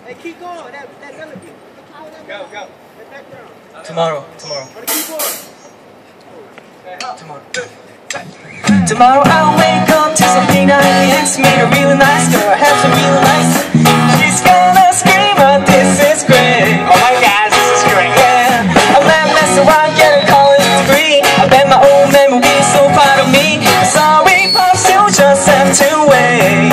Hey, keep going. That melody. Go. That background. Tomorrow. On the keyboard. Tomorrow I'll wake up to something nice. Meet a really nice girl, have some really nice. She's gonna scream out, this is great. Oh my gosh, this is great. Yeah, I'm not messing around, get a college degree. I bet my old man will be so proud of me. Sorry, pops, you just have to wait.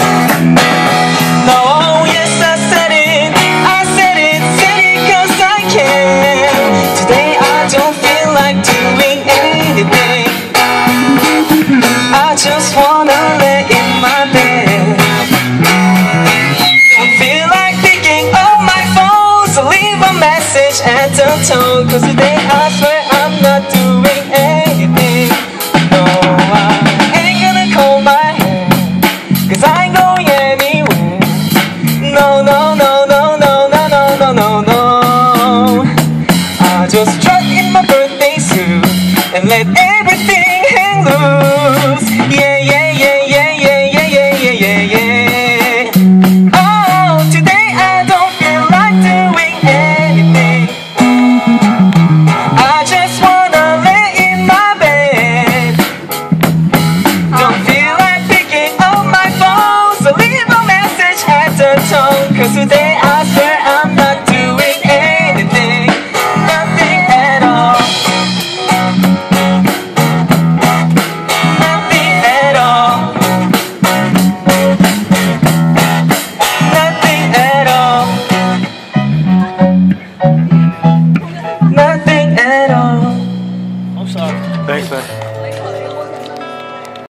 No, yes, I said it cause I can. Today I don't feel like doing anything. I just wanna lay in my bed. Don't feel like picking up my phone, so leave a message at the tone. Cause today I swear I'm not doing anything. No, I ain't gonna comb my hair, cause I ain't going anywhere. No, I just strut in my birthday suit and let everything hang loose. Yeah. Oh, today I don't feel like doing anything. I just wanna lay in my bed. Don't feel like picking up my phone, so leave a message at the tone. Cause today I swear I'm not doing anything. Nothing at all. Nothing at all. Nothing at all. Nothing at all. I'm sorry. Thanks, man.